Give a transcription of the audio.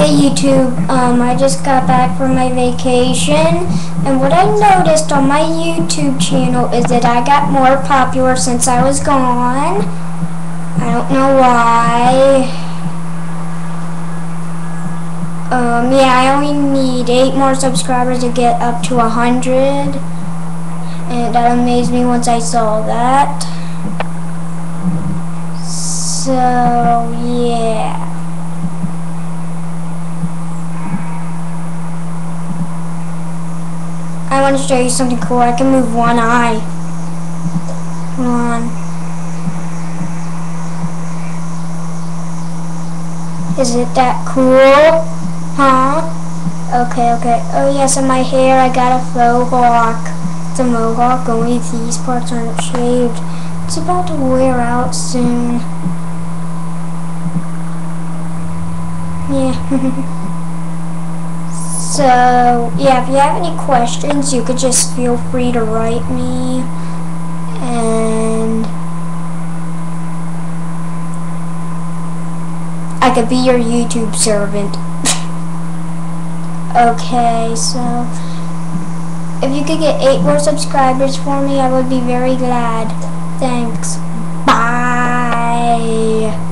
Hey YouTube, I just got back from my vacation, and what I noticed on my YouTube channel is that I got more popular since I was gone. I don't know why. Yeah, I only need 8 more subscribers to get up to 100, and that amazed me once I saw that. So, yeah. I want to show you something cool. I can move one eye. Hold on. Is it that cool? Huh? Okay. Oh yes, in my hair I got a faux hawk. It's a mohawk, only these parts aren't shaved. It's about to wear out soon. Yeah. So, yeah, if you have any questions, you could just feel free to write me, and I could be your YouTube servant. Okay, so if you could get 8 more subscribers for me, I would be very glad. Thanks. Bye.